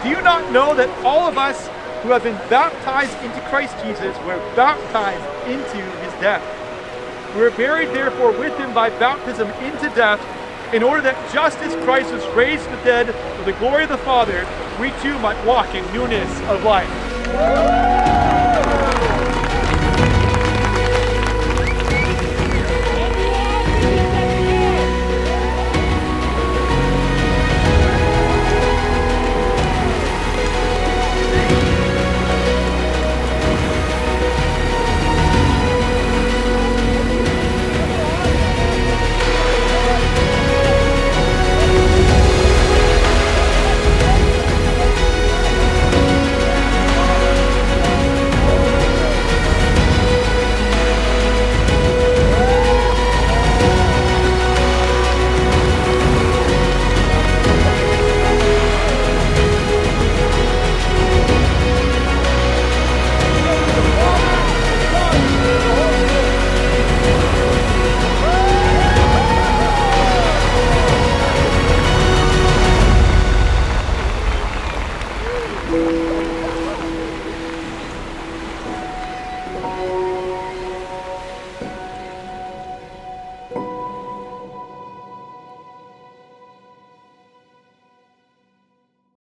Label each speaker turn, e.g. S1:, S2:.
S1: Do you not know that all of us who have been baptized into Christ Jesus were baptized into his death? We were buried therefore with him by baptism into death, in order that just as Christ was raised from the dead for the glory of the Father, we too might walk in newness of life.